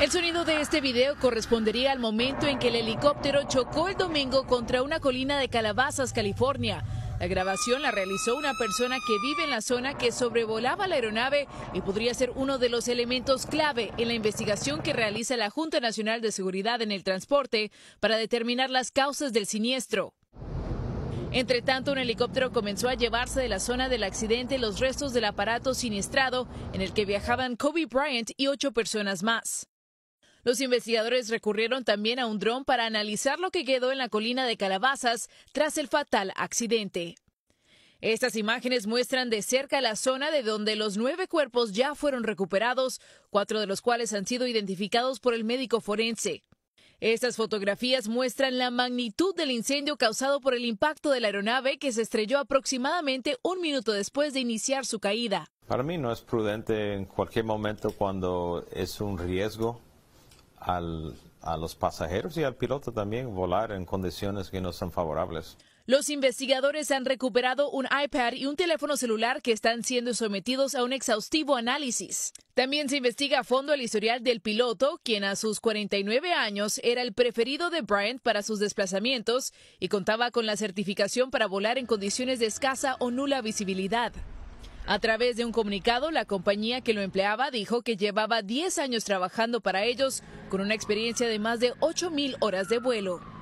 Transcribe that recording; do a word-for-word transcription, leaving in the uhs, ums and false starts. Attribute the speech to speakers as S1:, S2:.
S1: El sonido de este video correspondería al momento en que el helicóptero chocó el domingo contra una colina de Calabasas, California. La grabación la realizó una persona que vive en la zona que sobrevolaba la aeronave y podría ser uno de los elementos clave en la investigación que realiza la Junta Nacional de Seguridad en el Transporte para determinar las causas del siniestro. Entre tanto, un helicóptero comenzó a llevarse de la zona del accidente los restos del aparato siniestrado en el que viajaban Kobe Bryant y ocho personas más. Los investigadores recurrieron también a un dron para analizar lo que quedó en la colina de Calabasas tras el fatal accidente. Estas imágenes muestran de cerca la zona de donde los nueve cuerpos ya fueron recuperados, cuatro de los cuales han sido identificados por el médico forense. Estas fotografías muestran la magnitud del incendio causado por el impacto de la aeronave que se estrelló aproximadamente un minuto después de iniciar su caída.
S2: Para mí no es prudente en cualquier momento cuando es un riesgo al, a los pasajeros y al piloto también volar en condiciones que no son favorables.
S1: Los investigadores han recuperado un iPad y un teléfono celular que están siendo sometidos a un exhaustivo análisis. También se investiga a fondo el historial del piloto, quien a sus cuarenta y nueve años era el preferido de Bryant para sus desplazamientos y contaba con la certificación para volar en condiciones de escasa o nula visibilidad. A través de un comunicado, la compañía que lo empleaba dijo que llevaba diez años trabajando para ellos, con una experiencia de más de ocho mil horas de vuelo.